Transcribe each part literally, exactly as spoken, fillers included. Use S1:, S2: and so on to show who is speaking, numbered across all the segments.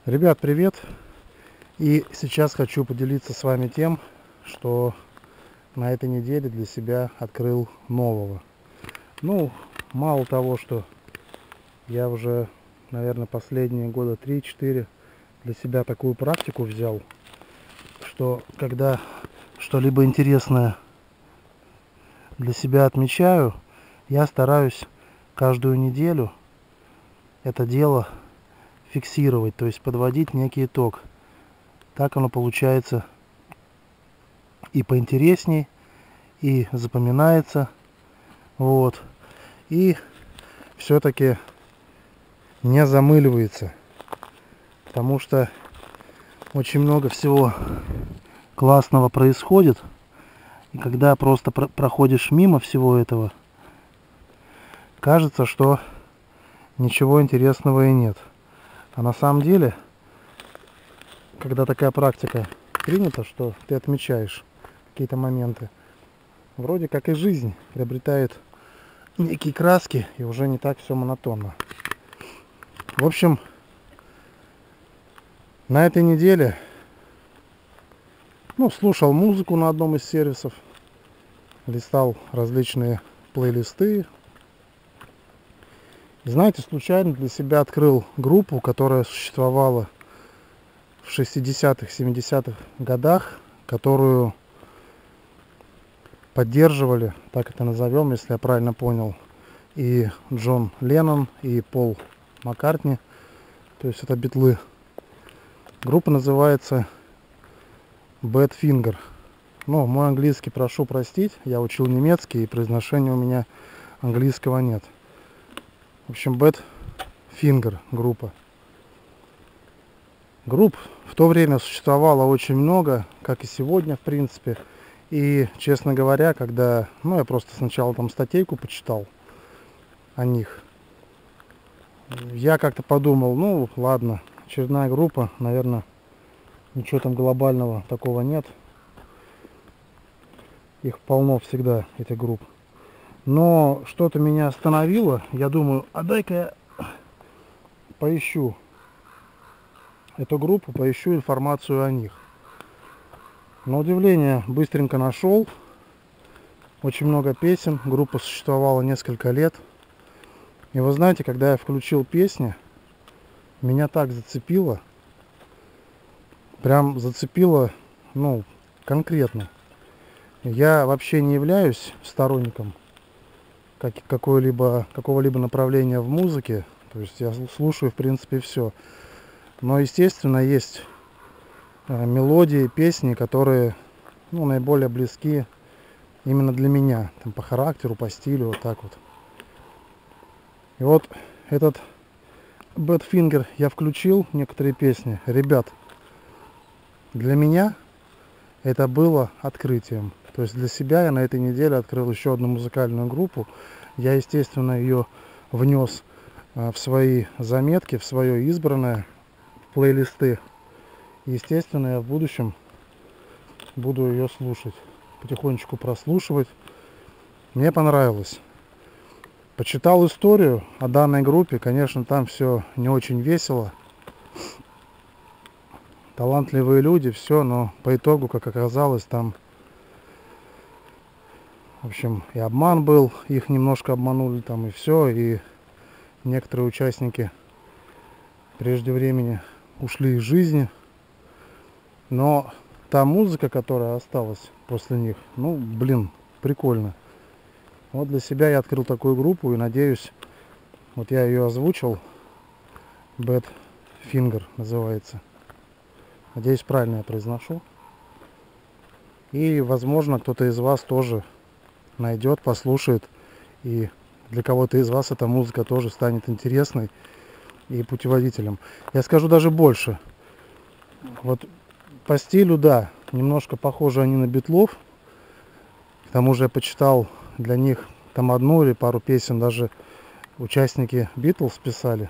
S1: Ребят, привет! И сейчас хочу поделиться с вами тем, что на этой неделе для себя открыл нового. Ну, мало того, что я уже, наверное, последние года три-четыре для себя такую практику взял, что когда что-либо интересное для себя отмечаю, я стараюсь каждую неделю это дело фиксировать, то есть подводить некий итог. Так оно получается и поинтересней, и запоминается. Вот. И все-таки не замыливается. Потому что очень много всего классного происходит. И когда просто про- проходишь мимо всего этого, кажется, что ничего интересного и нет. А на самом деле, когда такая практика принята, что ты отмечаешь какие-то моменты, вроде как и жизнь приобретает некие краски, и уже не так все монотонно. В общем, на этой неделе, ну, слушал музыку на одном из сервисов, листал различные плейлисты. И, знаете, случайно для себя открыл группу, которая существовала в шестидесятых, семидесятых годах, которую поддерживали, так это назовем, если я правильно понял, и Джон Леннон, и Пол Маккартни, то есть это битлы. Группа называется Badfinger. Ну, мой английский прошу простить, я учил немецкий, и произношения у меня английского нет. В общем, Badfinger группа. Групп в то время существовало очень много, как и сегодня, в принципе. И, честно говоря, когда, ну, я просто сначала там статейку почитал о них, я как-то подумал, ну, ладно, очередная группа, наверное, ничего там глобального такого нет. Их полно всегда, этих групп. Но что-то меня остановило. Я думаю, а дай-ка я поищу эту группу, поищу информацию о них. На удивление, быстренько нашел. Очень много песен. Группа существовала несколько лет. И вы знаете, когда я включил песни, меня так зацепило. Прям зацепило, ну, конкретно. Я вообще не являюсь сторонником как, какого-либо, какого-либо направления в музыке. То есть я слушаю, в принципе, все. Но, естественно, есть э, мелодии, песни, которые, ну, наиболее близки именно для меня. Там, по характеру, по стилю, вот так вот. И вот этот Badfinger я включил, некоторые песни. Ребят, для меня это было открытием. То есть для себя я на этой неделе открыл еще одну музыкальную группу. Я, естественно, ее внес в свои заметки, в свое избранное, в плейлисты. Естественно, я в будущем буду ее слушать, потихонечку прослушивать. Мне понравилось. Почитал историю о данной группе. Конечно, там все не очень весело. Талантливые люди, все, но по итогу, как оказалось, там, в общем, и обман был, их немножко обманули там, и все, и некоторые участники прежде времени ушли из жизни. Но та музыка, которая осталась после них, ну, блин, прикольно. Вот для себя я открыл такую группу и надеюсь, вот я ее озвучил, Badfinger называется. Надеюсь, правильно я произношу. И, возможно, кто-то из вас тоже найдет, послушает. И для кого-то из вас эта музыка тоже станет интересной и путеводителем. Я скажу даже больше. Вот по стилю, да, немножко похожи они на битлов. К тому же я почитал для них там одну или пару песен, даже участники Битлз писали.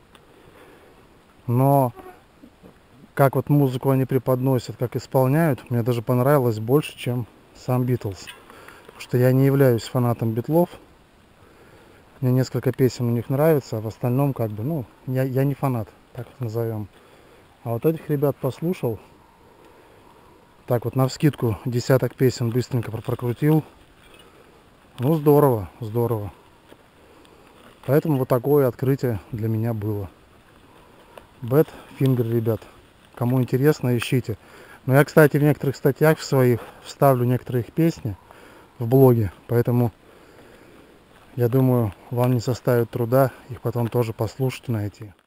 S1: Но как вот музыку они преподносят, как исполняют, мне даже понравилось больше, чем сам Битлз. Потому что я не являюсь фанатом Битлов. Мне несколько песен у них нравится, а в остальном как бы, ну, я, я не фанат, так назовем. А вот этих ребят послушал. Так вот, навскидку десяток песен быстренько прокрутил. Ну, здорово, здорово. Поэтому вот такое открытие для меня было. Bad Finger, ребят. Кому интересно, ищите. Но я, кстати, в некоторых статьях в своих вставлю некоторые их песни в блоге. Поэтому, я думаю, вам не составит труда их потом тоже послушать и найти.